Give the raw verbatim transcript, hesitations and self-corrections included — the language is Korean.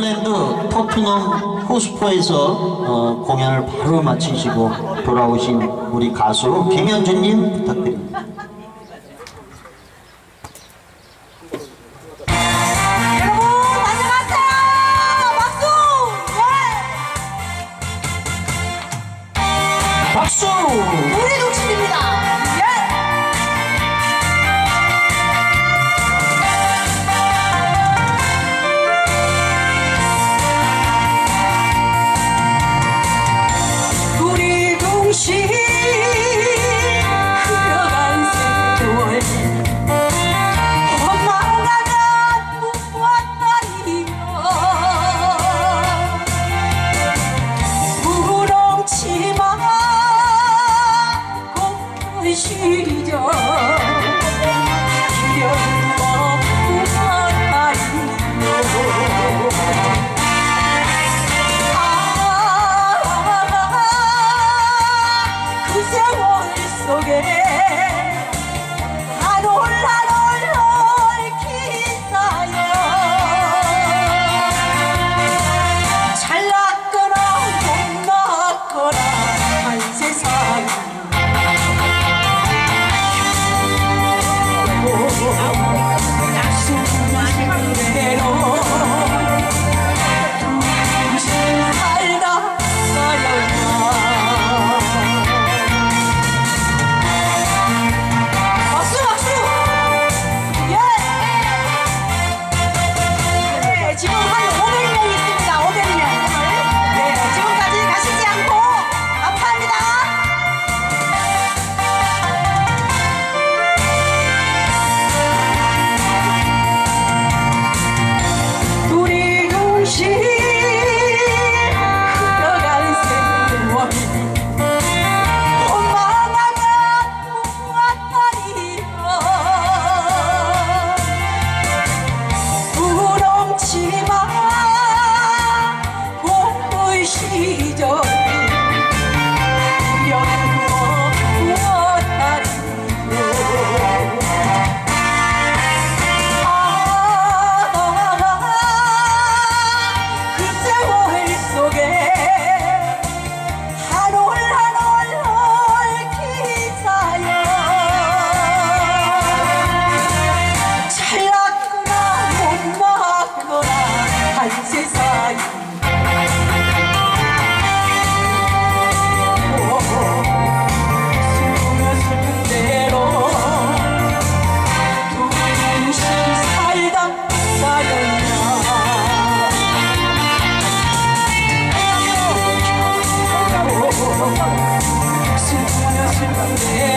네덜란드 토트넘 호스퍼에서 어, 공연을 바로 마치시고 돌아오신 우리 가수 김현주님 부탁드립니다. 박수! 우리 독신입니다. 우리 동시 흘러간 세월 험난하면 무엇하리요 무렁치마 시절 기려워 무엇하리요 아, 그 세월 속에 한 올 한 올 얽힌 사연 잘났거나 못났거나 한 세상 슬프냐 슬픈데